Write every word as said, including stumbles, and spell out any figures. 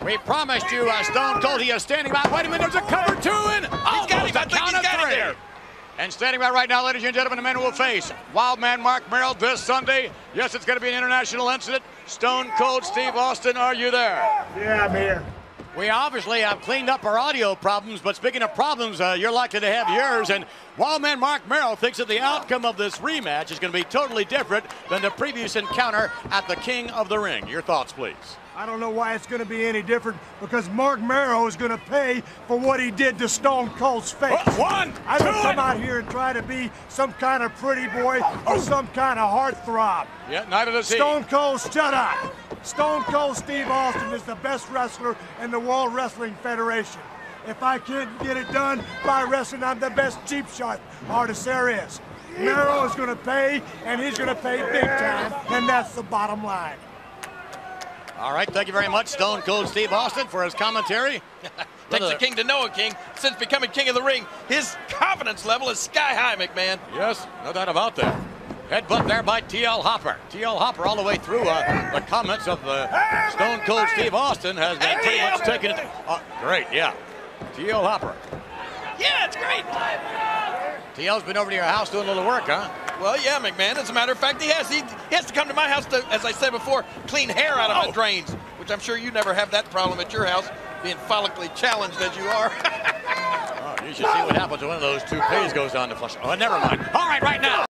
We promised you uh, Stone Cold. He is standing by. Wait a minute, there's a cover two and He's got him. I think he's got it there. And standing by right now, ladies and gentlemen, the man who will face Wild Man Marc Mero this Sunday. Yes, it's going to be an international incident. Stone Cold Steve Austin, are you there? Yeah, I'm here. We obviously have cleaned up our audio problems, but speaking of problems, uh, you're likely to have yours. And Wild Man Marc Mero thinks that the outcome of this rematch is going to be totally different than the previous encounter at the King of the Ring. Your thoughts, please. I don't know why it's going to be any different, because Marc Mero is going to pay for what he did to Stone Cold's face. Uh, one, I don't two, come out here and try to be some kind of pretty boy or some kind of heartthrob. Yeah, neither does he. Stone Cold, shut up. Stone Cold Steve Austin is the best wrestler in the World Wrestling Federation. If I can't get it done by wrestling, I'm the best cheap shot artist there is. Mero is going to pay, and he's going to pay big time, and that's the bottom line. All right, thank you very much, Stone Cold Steve Austin, for his commentary. Takes a king to know a king. Since becoming king of the ring, his confidence level is sky high, McMahon. Yes, no doubt about that. Headbutt there by T L Hopper. T L Hopper all the way through uh, the comments of the Stone Cold Steve Austin has been pretty much taken it. Uh, great, yeah. T L Hopper. Yeah, it's great. T L's been over to your house doing a little work, huh? Well, yeah, McMahon. As a matter of fact, he has. He, he has to come to my house to, as I said before, clean hair out of Oh. my drains, which I'm sure you never have that problem at your house, being follically challenged as you are. Oh, you should see what happens when one of those toupees goes down the flush. Oh, never mind. All right, right now.